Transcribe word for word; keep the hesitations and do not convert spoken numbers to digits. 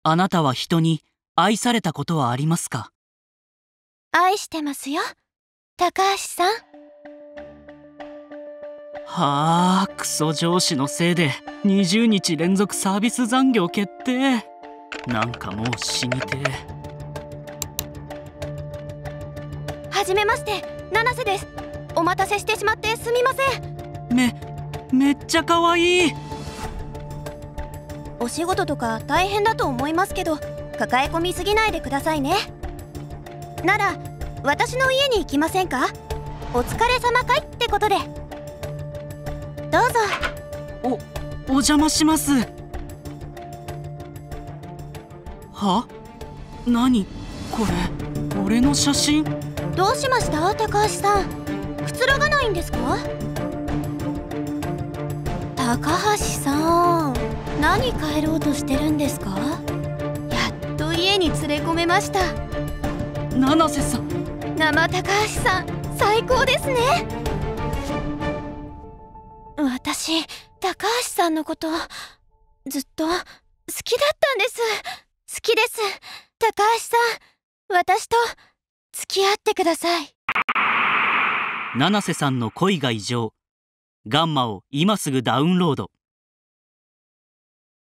あなたは人に愛されたことはありますか？ 愛してますよ、高橋さん。 はあ、クソ上司のせいでにじゅうにち連続サービス残業決定。なんかもう死にてえ。 はじめまして、七瀬です。お待たせしてしまってすみません。 め、めっちゃ可愛い。 お仕事とか大変だと思いますけど、抱え込みすぎないでくださいね。なら私の家に行きませんか？お疲れ様会ってことで。どうぞ。 お、お邪魔します。は？何これ、俺の写真？ どうしました高橋さん、くつろがないんですか？高橋さん、何帰ろうとしてるんですか？やっと家に連れ込めました。 七瀬さん、 生高橋さん最高ですね。私、高橋さんのことずっと好きだったんです。好きです。高橋さん、私と付き合ってください。 七瀬さんの恋が異常。ガンマを今すぐダウンロード。